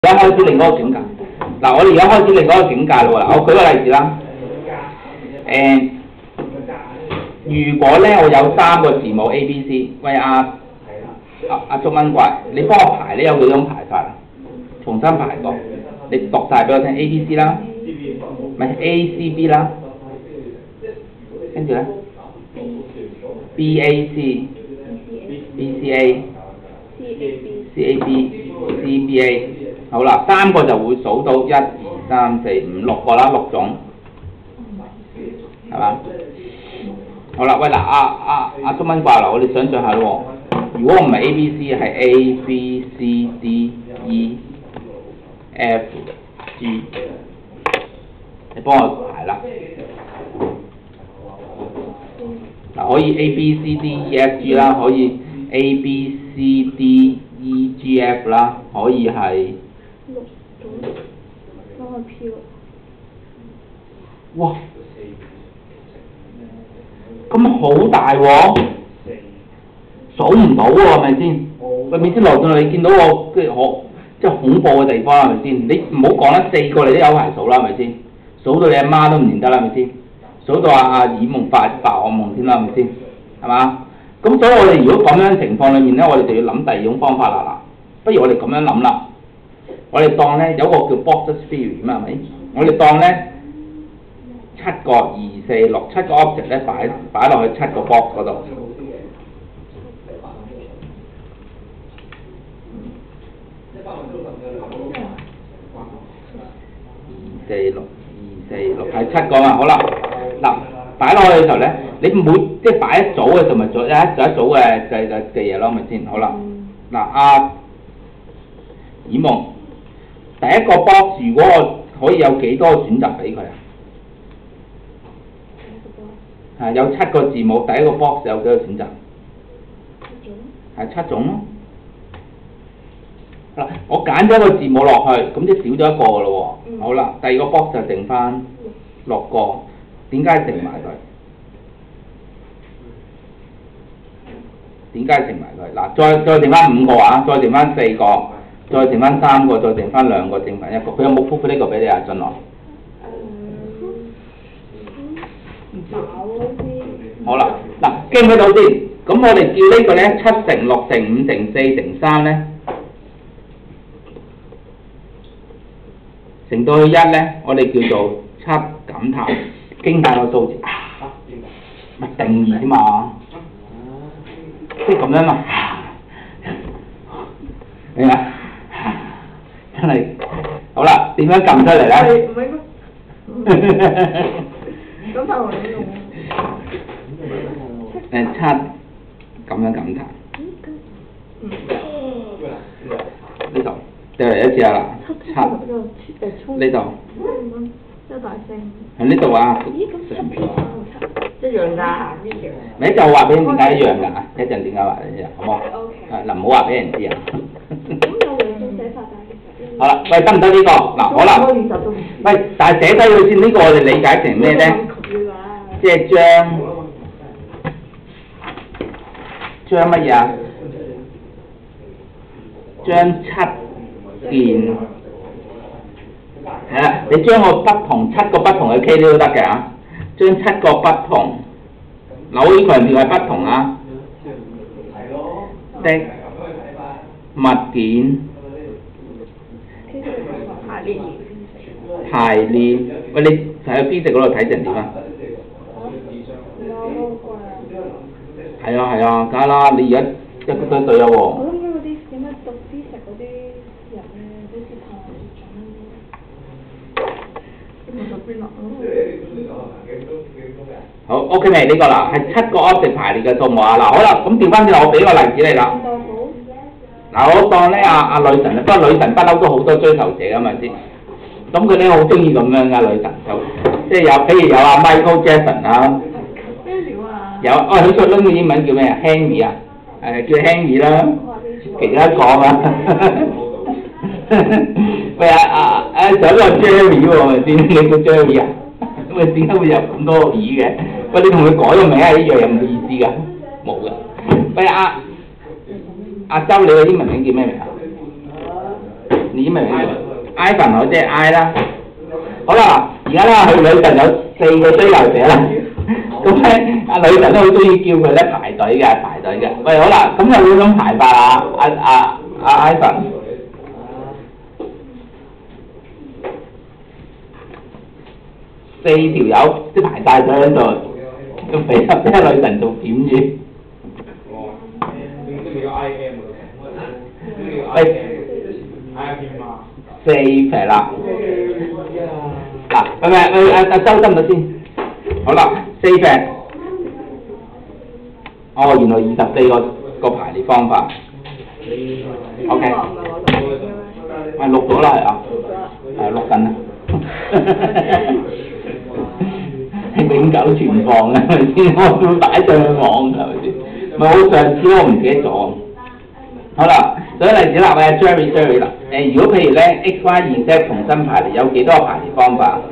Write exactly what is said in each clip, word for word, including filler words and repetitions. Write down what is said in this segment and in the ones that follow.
而家開始另一個境界。嗱，我哋而家開始另一個境界咯喎。我舉個例子啦。誒、如果咧我有三個字母 A、B、C， 喂阿阿阿中蚊怪，你幫我排咧有幾種排法啊？重新排過，你讀晒俾我聽 A、B、C 啦，咪 A、C、B 啦，跟住咧 B、A、C、B、C、A、C、A、B、C、B、A， 好啦，三個就會數到一、二、三、四、五六個啦，六種，係嘛？好啦，喂嗱，阿阿阿中蚊怪啦，我哋想象下咯喎，如果我唔係 A、B、C， 係 A、B、C、D、E、F、G， 你幫我排啦。嗱，可以 A、B、C、D、E、F、G 啦，可以 A、B、C、D、E、G、F 啦，可以係六種，幫我飄。 哇！咁好大喎，數唔到喎，係咪先？喂，咪先來到你見到我即係我即係恐怖嘅地方係咪先？你唔好講啦，四個你都有排數啦，係咪先？數到你阿媽都唔認得啦，係咪先？數到阿阿耳夢發發惡夢添啦，係咪先？係嘛？咁所以我哋如果咁樣情況裏面咧，我哋就要諗第二種方法啦嗱。不如我哋咁樣諗啦，我哋當咧有個叫 box theory 嘛，係咪？我哋當咧。七個二四六七個 object 咧擺擺落去七個 box 嗰度，二四六二四六係七個嘛，好啦，嗱擺落去嘅時候咧，你每即係擺一組嘅時候咪做一就一組嘅嘅嘅嘅嘢咯，咪先好啦，嗱阿耳夢第一個 box 如果我可以有幾多選擇俾佢啊？係有七個字母，第一個 box 有幾個選擇？七種。係七種咯。嗱，我揀咗一個字母落去，咁即少咗一個㗎咯喎。嗯、好啦，第二個 box 就剩翻六個，點解剩埋佢？點解剩埋佢？嗱，再再剩翻五個啊，再剩翻四個，再剩翻三個，再剩翻兩個，剩翻一個。佢有冇復復呢個俾你啊？進來。好啦，嗱，記唔記到先？咁我哋叫呢個咧七乘六乘五乘四乘三咧，乘到去一咧，我哋叫做七感嘆，驚嘆個數字，咪定義啫嘛，即係咁樣嘛，係咪啊？真係好啦，點樣撳出嚟咧？咁就嚟用。誒七咁樣感嘆，呢度再嚟一次啊啦，七呢度，一大聲，喺呢度啊，上邊一樣㗎，你就話俾人點解一樣㗎？一陣點解話你知啊？好冇？誒嗱，唔好話俾人知啊。咁有兩種寫法㗎，其實。好啦，喂，得唔得呢個？嗱，好啦，喂，但係寫低佢先，呢個我哋理解成咩咧？即係將。將乜嘢啊？將七件係啦，你將個不同七個不同嘅 K 都得嘅嚇，將七個不同，嗱我要強調係不同啊的物件排列，喂你喺 B 值嗰度睇成點啊？係啊係啊，梗係啦！你而家一個堆堆啊喎。我諗緊嗰啲點解讀知識嗰啲人咧，好似太準。好 OK 未？呢個啦，係七個 object 排列嘅數目啊！嗱，好啦，咁調翻轉，我俾個例子你啦。嗱，我當咧阿阿女神，不過女神不嬲都好多追求者㗎嘛先。咁佢咧好中意咁樣㗎，女神就即係有，譬如有阿 Michael Jackson 啊。有，哦，佢個撚嘅英文叫咩啊 ？Henry 啊，誒叫 Henry 啦，其中一個啊。喂啊啊啊！仲有個 Jerry 喎，咪先？你叫 Jerry 啊？咁啊點解會有咁多耳嘅？喂，你同佢改個名係一樣有冇意思㗎？冇㗎。喂阿阿周，你個英文名叫咩名啊？ 你明唔明 ？Ivan 我即係 I 啦。好啦，而家咧佢女神有四個追求者啦。咁咧，阿女神都好中意叫佢咧排隊嘅，排隊嘅。喂，好啦，咁有幾種排法啊？阿阿阿 Ivan， 四條友即排晒隊喺度，咁俾俾阿女神做點住。喂，四撇啦。嗱，喂喂喂，阿阿周得唔得先？好啦，四撇。哦，原來二十四個個排列方法。O K。係錄咗啦，係啊。係錄緊啦。係永久存放嘅，係咪先？我會擺上去網㗎，係咪先？咪好上次我唔記得咗。好啦，所以例子啦，喂 Jerry Jerry 啦。誒，如果譬如咧 X Y Z 重新排列，有幾多個排列方法？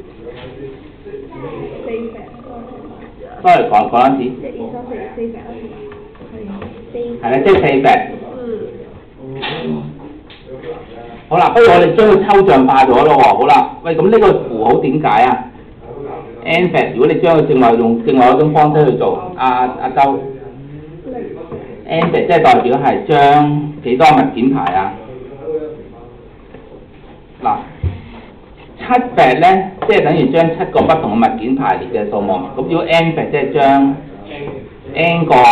四撇。 sorry，講講多次。 一二三四四撇啦，係四。 係啦，即係四撇。 嗯。 好啦，不如我哋將佢抽象化咗咯喎。好啦，喂，咁呢個符號點解啊 ？N 撇，如果你將佢正話用正話嗰種方式去做，阿阿周。N 撇即係代表係將幾多物件排啊？嗱，七撇咧，即係等於將七個不同嘅物件排列嘅數目。咁如果 N 撇即係將 N 個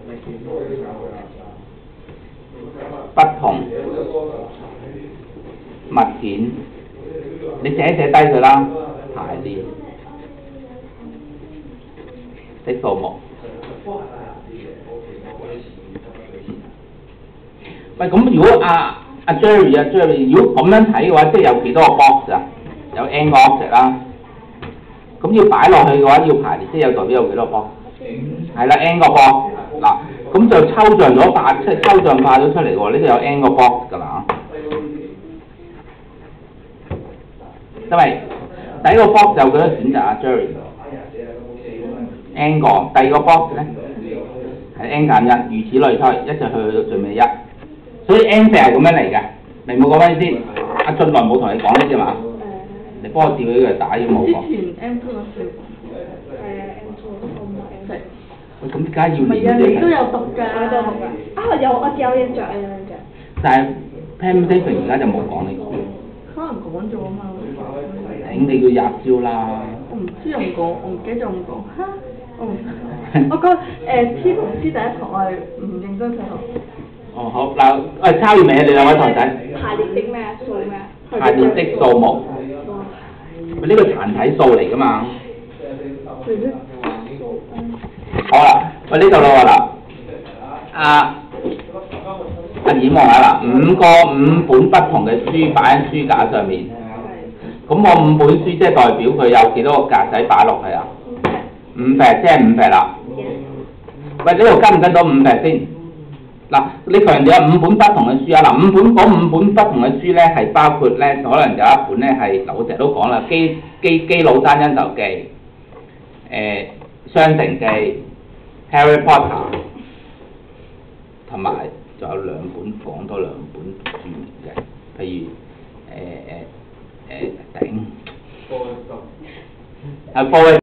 不同物件，你寫一寫低佢啦，排列的數目。喂，咁如果阿阿 Jerry 啊 Jerry， 如果咁樣睇嘅話，即係有幾多個 box 啊？有 N 個 object 啦。咁要擺落去嘅話，要排列，即係有代表有幾多個 box？ 係啦 ，N 個 box。嗱，咁就抽象咗化，即係抽象化咗出嚟喎。呢度有 N 個 box 㗎啦。因為第一個 box 有幾多選擇啊 Jerry？N 個，第二個 box 咧係 N 減一，如此類推，一直去到最尾一。所以 N 撇係咁樣嚟嘅，明冇講咩先？阿俊來冇同你講呢啲嘛？你幫我調起佢打要冇講。 之前 M two 有試過。係啊 ，M two 我唔係 M四。 喂，咁點解要練唔係啊，你都有讀㗎。 我都讀㗎。啊，有我有印象啊，有印象。 但係 permutation 而家就冇講呢個。 可能講咗啊嘛。 頂你個廿招啦！ 我唔知有冇講，我唔記得咗有冇講。嚇！我唔，我覺得誒 T 同 C 第一堂我係唔認真上堂。 哦好，嗱，誒抄完未啊？你兩位台仔？ 排列的咩數咩？ 排列的數目。喂，呢個殘體數嚟㗎嘛？好啦，喂呢度咯喎嗱，阿阿演望下啦，五個五本不同嘅書擺喺書架上面。咁我五本書即係代表佢有幾多個格仔擺落去啊？五撇，即係五撇啦。喂，呢度跟唔跟到五撇先？嗱，你強調有五本不同嘅書啊！嗱，五本嗰五本不同嘅書咧，係包括咧，可能有一本咧係，嗱我成日都講啦，基基基魯山恩仇記，誒、呃，雙城記 ，Harry Potter， 同埋仲有兩本講多兩本著名嘅，譬如誒誒誒頂，啊，